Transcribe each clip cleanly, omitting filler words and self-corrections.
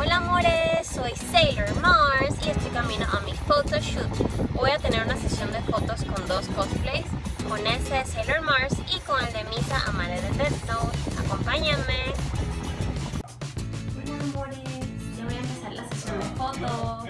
Hola amores, soy Sailor Mars y estoy camino a mi photoshoot. Voy a tener una sesión de fotos con dos cosplays, con ese de Sailor Mars y con el de Misa Amare de Death Note. Acompáñenme. Hola amores, ya voy a empezar la sesión de fotos.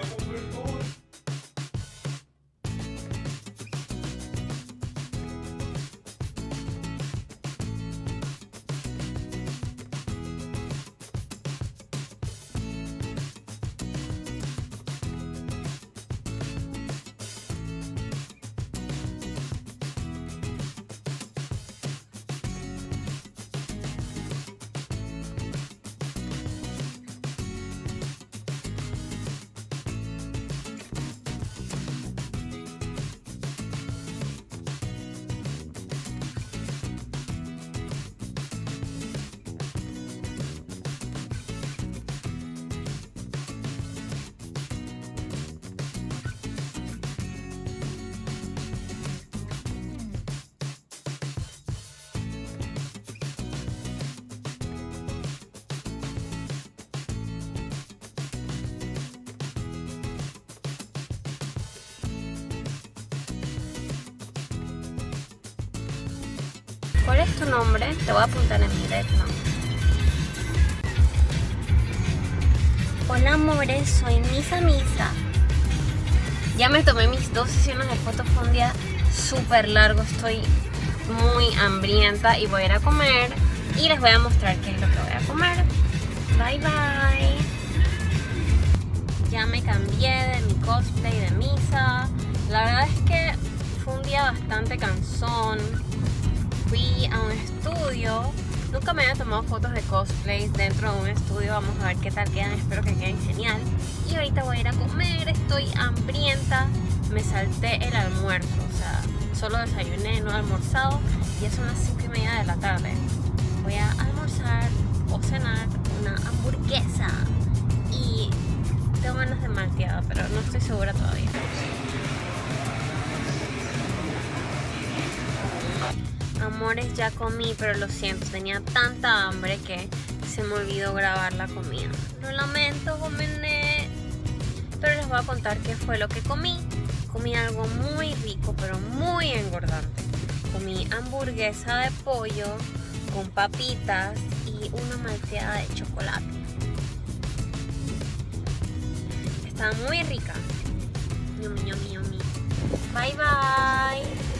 ¿Cuál es tu nombre? Te voy a apuntar en mi Death Note. Hola amores, soy Misa. Ya me tomé mis 2 sesiones de fotos, fue un día súper largo, estoy muy hambrienta y voy a ir a comer y les voy a mostrar qué es lo que voy a comer. Bye bye. Ya me cambié de mi cosplay de Misa. La verdad es que fue un día bastante cansón. Fui a un estudio, nunca me había tomado fotos de cosplays dentro de un estudio, vamos a ver qué tal quedan, espero que queden genial. Y ahorita voy a ir a comer, estoy hambrienta, me salté el almuerzo, o sea, solo desayuné, no he almorzado, y ya son las 5:30 de la tarde. Voy a almorzar o cenar una hamburguesa y tengo ganas de malteada, pero no estoy segura todavía. Amores, ya comí, pero lo siento, tenía tanta hambre que se me olvidó grabar la comida. Lo lamento, gomené. Pero les voy a contar qué fue lo que comí. Comí algo muy rico, pero muy engordante. Comí hamburguesa de pollo con papitas y una malteada de chocolate. Estaba muy rica. Yummy, yummy, yummy. Bye, bye.